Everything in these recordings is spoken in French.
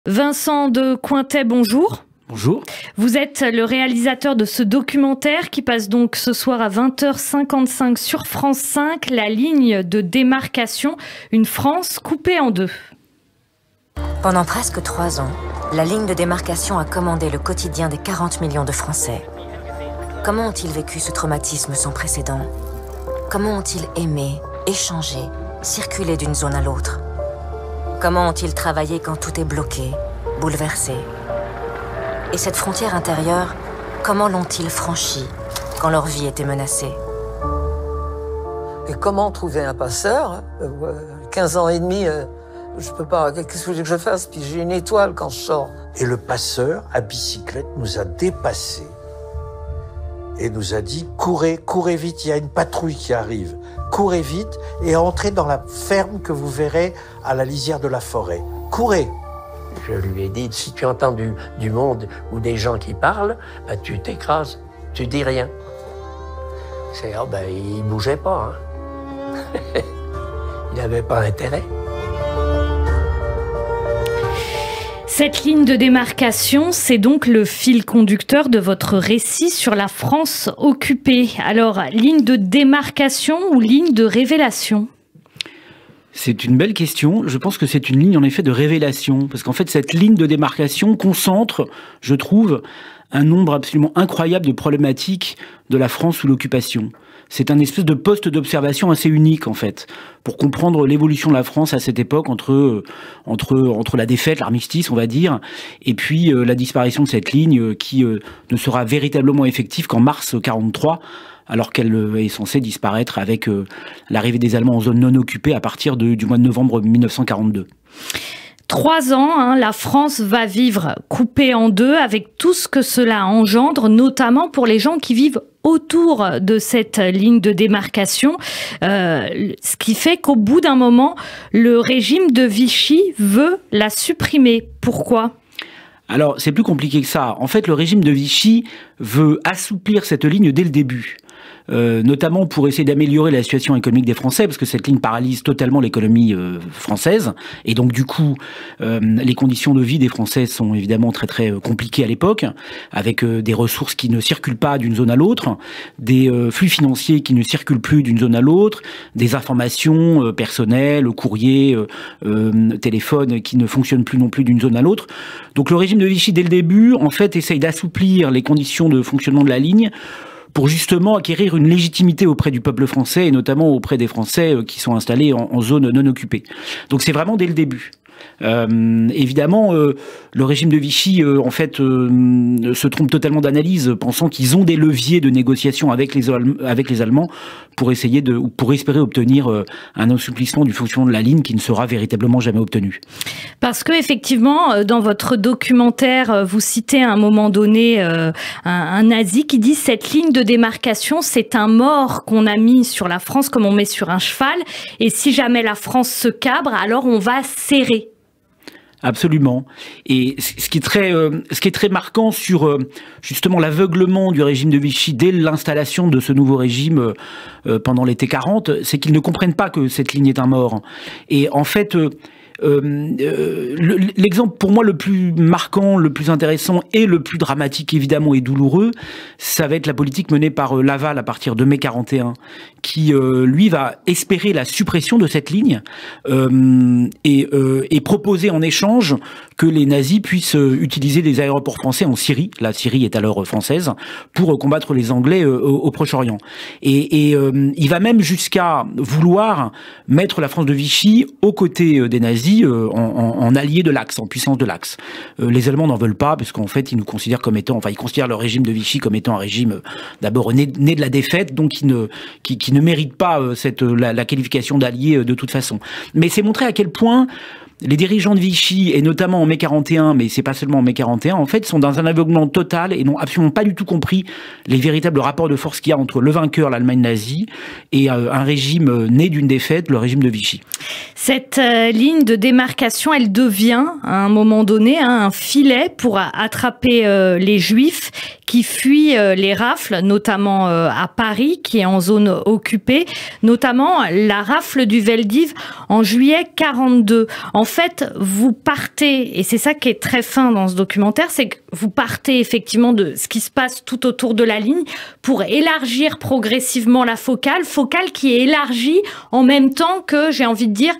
Vincent de Cointet, bonjour. Bonjour. Vous êtes le réalisateur de ce documentaire qui passe donc ce soir à 20h55 sur France 5, La ligne de démarcation, une France coupée en deux. Pendant presque 3 ans, la ligne de démarcation a commandé le quotidien des 40 millions de Français. Comment ont-ils vécu ce traumatisme sans précédent? Comment ont-ils aimé, échangé, circulé d'une zone à l'autre? Comment ont-ils travaillé quand tout est bloqué, bouleversé? Et cette frontière intérieure, comment l'ont-ils franchie quand leur vie était menacée? Et comment trouver un passeur? 15 ans et demi, je peux pas, qu'est-ce que vous voulez que je fasse? Puis j'ai une étoile quand je sors. Et le passeur, à bicyclette, nous a dépassés et nous a dit « Courez, courez vite, il y a une patrouille qui arrive. Courez vite et entrez dans la ferme que vous verrez à la lisière de la forêt. Courez !» Je lui ai dit, si tu entends du monde ou des gens qui parlent, ben, tu t'écrases, tu dis rien. Il bougeait pas. Hein. Il n'avait pas intérêt. Cette ligne de démarcation, c'est donc le fil conducteur de votre récit sur la France occupée. Alors, ligne de démarcation ou ligne de révélation ? C'est une belle question. Je pense que c'est une ligne en effet de révélation. Parce qu'en fait, cette ligne de démarcation concentre, je trouve, un nombre absolument incroyable de problématiques de la France sous l'occupation. C'est un espèce de poste d'observation assez unique, en fait, pour comprendre l'évolution de la France à cette époque entre la défaite, l'armistice, on va dire, et puis la disparition de cette ligne qui ne sera véritablement effective qu'en mars 1943, alors qu'elle est censée disparaître avec l'arrivée des Allemands en zone non occupée à partir du mois de novembre 1942. 3 ans, la France va vivre coupée en deux avec tout ce que cela engendre, notamment pour les gens qui vivent autour de cette ligne de démarcation, ce qui fait qu'au bout d'un moment, le régime de Vichy veut la supprimer. Pourquoi ? Alors, c'est plus compliqué que ça. En fait, le régime de Vichy veut assouplir cette ligne dès le début. Notamment pour essayer d'améliorer la situation économique des Français, parce que cette ligne paralyse totalement l'économie française, et donc du coup, les conditions de vie des Français sont évidemment très très compliquées à l'époque, avec des ressources qui ne circulent pas d'une zone à l'autre, des flux financiers qui ne circulent plus d'une zone à l'autre, des informations personnelles, courriers, téléphones qui ne fonctionnent plus non plus d'une zone à l'autre. Donc le régime de Vichy, dès le début, en fait, essaye d'assouplir les conditions de fonctionnement de la ligne pour justement acquérir une légitimité auprès du peuple français et notamment auprès des Français qui sont installés en zone non occupée. Donc c'est vraiment dès le début. Évidemment, le régime de Vichy, en fait, se trompe totalement d'analyse, pensant qu'ils ont des leviers de négociation avec les Allemands pour essayer pour espérer obtenir un assouplissement du fonctionnement de la ligne qui ne sera véritablement jamais obtenu. Parce que effectivement, dans votre documentaire, vous citez à un moment donné un nazi qui dit cette ligne de démarcation, c'est un mort qu'on a mis sur la France comme on met sur un cheval, et si jamais la France se cabre, alors on va serrer. Absolument. Et ce qui est très marquant sur justement l'aveuglement du régime de Vichy dès l'installation de ce nouveau régime pendant l'été 40, c'est qu'ils ne comprennent pas que cette ligne est un mort. Et en fait, l'exemple pour moi le plus marquant, le plus intéressant et le plus dramatique évidemment et douloureux, ça va être la politique menée par Laval à partir de mai 41, qui lui va espérer la suppression de cette ligne et proposer en échange que les nazis puissent utiliser des aéroports français en Syrie, la Syrie est alors française, pour combattre les Anglais au Proche-Orient. Et il va même jusqu'à vouloir mettre la France de Vichy aux côtés des nazis en allié de l'Axe, en puissance de l'Axe. Les Allemands n'en veulent pas, parce qu'en fait, ils nous considèrent comme étant, ils considèrent le régime de Vichy comme étant un régime d'abord né de la défaite, donc qui ne mérite pas la qualification d'allié de toute façon. Mais c'est montrer à quel point les dirigeants de Vichy, et notamment en mai 41, mais c'est pas seulement en mai 41, en fait, sont dans un aveuglement total et n'ont absolument pas du tout compris les véritables rapports de force qu'il y a entre le vainqueur, l'Allemagne nazie, et un régime né d'une défaite, le régime de Vichy. Cette ligne de démarcation, elle devient, à un moment donné, un filet pour attraper les Juifs qui fuient les rafles, notamment à Paris, qui est en zone occupée, notamment la rafle du Veldiv en juillet 42. En fait, vous partez, et c'est ça qui est très fin dans ce documentaire, c'est que vous partez effectivement de ce qui se passe tout autour de la ligne pour élargir progressivement la focale qui est élargie en même temps que, j'ai envie de dire,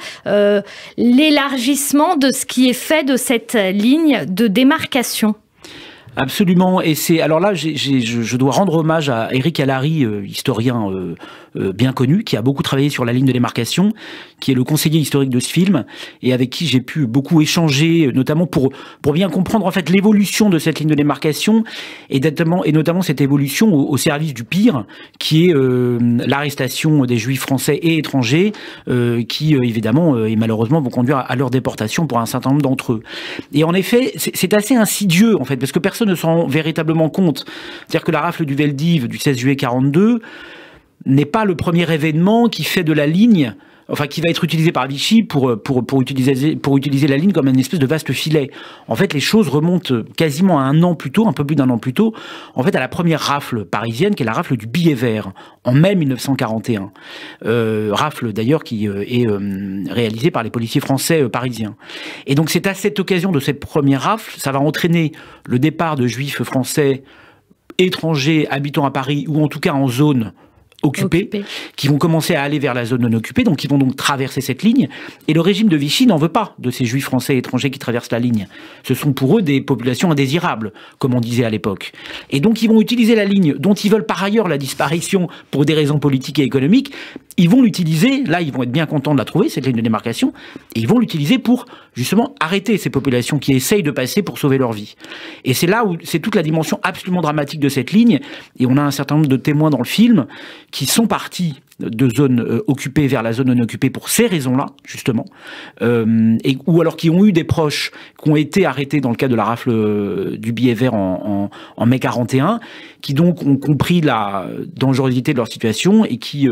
l'élargissement de ce qui est fait de cette ligne de démarcation. Absolument, et c'est alors là je dois rendre hommage à Éric Allary, historien bien connu, qui a beaucoup travaillé sur la ligne de démarcation, qui est le conseiller historique de ce film, et avec qui j'ai pu beaucoup échanger, notamment pour bien comprendre en fait l'évolution de cette ligne de démarcation, et notamment cette évolution au service du pire, qui est l'arrestation des Juifs français et étrangers, qui évidemment et malheureusement vont conduire à leur déportation pour un certain nombre d'entre eux. Et en effet, c'est assez insidieux en fait, parce que personne ne s'en rend véritablement compte. C'est-à-dire que la rafle du Veldiv du 16 juillet 42 n'est pas le premier événement qui fait de la ligne, enfin qui va être utilisé par Vichy pour utiliser la ligne comme une espèce de vaste filet. En fait, les choses remontent quasiment à un an plus tôt, un peu plus d'un an plus tôt, en fait à la première rafle parisienne, qui est la rafle du Billet Vert, en mai 1941. Rafle d'ailleurs qui est réalisée par les policiers français parisiens. Et donc c'est à cette occasion de cette première rafle, ça va entraîner le départ de Juifs français étrangers habitant à Paris, ou en tout cas en zone occupés, qui vont commencer à aller vers la zone non occupée, donc qui vont donc traverser cette ligne. Et le régime de Vichy n'en veut pas de ces Juifs français étrangers qui traversent la ligne. Ce sont pour eux des populations indésirables, comme on disait à l'époque. Et donc ils vont utiliser la ligne, dont ils veulent par ailleurs la disparition pour des raisons politiques et économiques. Ils vont l'utiliser, là ils vont être bien contents de la trouver, cette ligne de démarcation, et ils vont l'utiliser pour justement arrêter ces populations qui essayent de passer pour sauver leur vie. Et c'est là où c'est toute la dimension absolument dramatique de cette ligne, et on a un certain nombre de témoins dans le film qui sont partis de zones occupées vers la zone non occupée pour ces raisons-là, justement, ou alors qui ont eu des proches qui ont été arrêtés dans le cadre de la rafle du Billet Vert en mai 41, qui donc ont compris la dangerosité de leur situation et qui,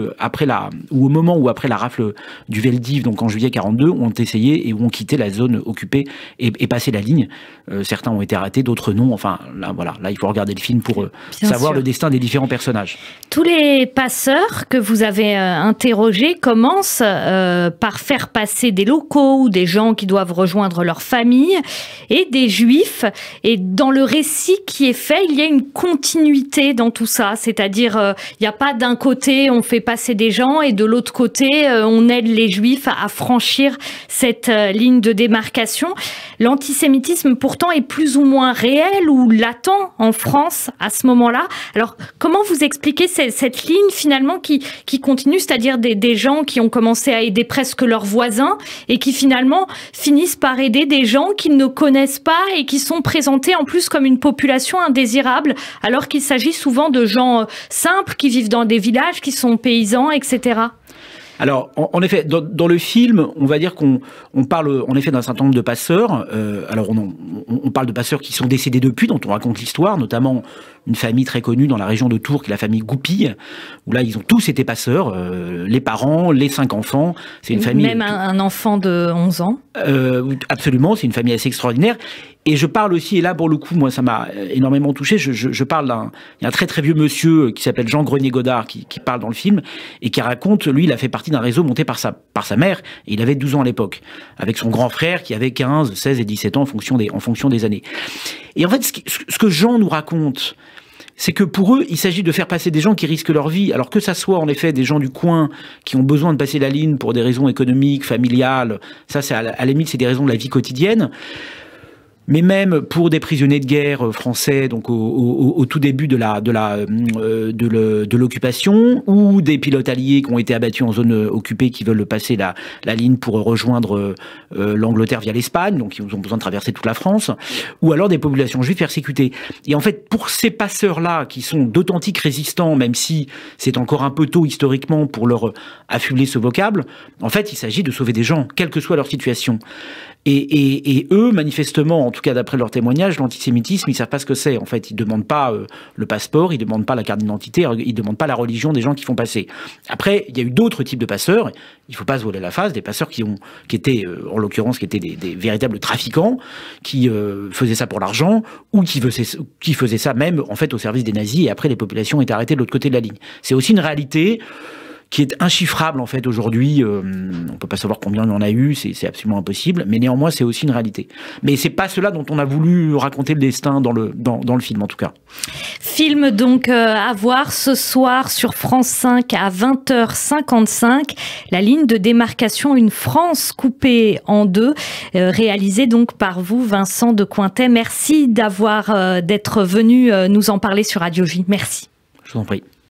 au moment où après la rafle du Veldiv, donc en juillet 42, ont essayé et ont quitté la zone occupée et passé la ligne. Certains ont été arrêtés, d'autres non. Enfin, là, voilà, là, il faut regarder le film pour savoir le destin des différents personnages. Tous les passeurs que vous avez interrogés commencent par faire passer des locaux ou des gens qui doivent rejoindre leur famille et des Juifs. Et dans le récit qui est fait, il y a une continuité dans tout ça. C'est-à-dire, il n'y a pas d'un côté, on fait passer des gens et de l'autre côté, on aide les Juifs à franchir cette ligne de démarcation. L'antisémitisme, pourtant, est plus ou moins réel ou latent en France à ce moment-là. Alors, comment vous expliquez cette ligne, finalement, qui continue, c'est-à-dire des gens qui ont commencé à aider presque leurs voisins et qui, finalement, finissent par aider des gens qu'ils ne connaissent pas et qui sont présentés, en plus, comme une population indésirable, alors qu'il s'agit souvent de gens simples qui vivent dans des villages, qui sont paysans, etc. Alors, en effet, dans le film, on va dire qu'on parle en effet d'un certain nombre de passeurs. Alors, on parle de passeurs qui sont décédés depuis, dont on raconte l'histoire, notamment une famille très connue dans la région de Tours, qui est la famille Goupil, où là, ils ont tous été passeurs, les parents, les 5 enfants. C'est une famille... Même un enfant de 11 ans. Absolument, c'est une famille assez extraordinaire. Et je parle aussi, et là pour le coup, moi ça m'a énormément touché, je parle il y a un très très vieux monsieur qui s'appelle Jean Grenier-Godard qui parle dans le film et qui raconte, lui il a fait partie d'un réseau monté par sa mère, et il avait 12 ans à l'époque, avec son grand frère qui avait 15, 16 et 17 ans en fonction des années. Et en fait ce que Jean nous raconte, c'est que pour eux, il s'agit de faire passer des gens qui risquent leur vie, alors que ça soit en effet des gens du coin qui ont besoin de passer la ligne pour des raisons économiques, familiales, ça c'est à la limite c'est des raisons de la vie quotidienne. Mais même pour des prisonniers de guerre français, donc au tout début de l'occupation, ou des pilotes alliés qui ont été abattus en zone occupée, qui veulent passer la ligne pour rejoindre l'Angleterre via l'Espagne, donc ils ont besoin de traverser toute la France, ou alors des populations juives persécutées. Et en fait, pour ces passeurs-là, qui sont d'authentiques résistants, même si c'est encore un peu tôt historiquement pour leur affubler ce vocable, en fait, il s'agit de sauver des gens, quelle que soit leur situation. Et eux, manifestement, en tout cas d'après leur témoignage, l'antisémitisme, ils savent pas ce que c'est. En fait, ils demandent pas le passeport, ils demandent pas la carte d'identité, ils demandent pas la religion des gens qui font passer. Après, il y a eu d'autres types de passeurs. Il faut pas se voiler la face, des passeurs qui étaient, en l'occurrence, qui étaient des véritables trafiquants, qui faisaient ça pour l'argent, ou qui faisaient ça même, en fait, au service des nazis. Et après, les populations étaient arrêtées de l'autre côté de la ligne. C'est aussi une réalité qui est inchiffrable en fait aujourd'hui. On peut pas savoir combien il y en a eu, c'est absolument impossible, mais néanmoins c'est aussi une réalité. Mais c'est pas cela dont on a voulu raconter le destin dans le film en tout cas. Film donc à voir ce soir sur France 5 à 20h55, La ligne de démarcation, une France coupée en deux, réalisé donc par vous, Vincent de Cointet. Merci d'être venu nous en parler sur Radio J. Merci. Je vous en prie.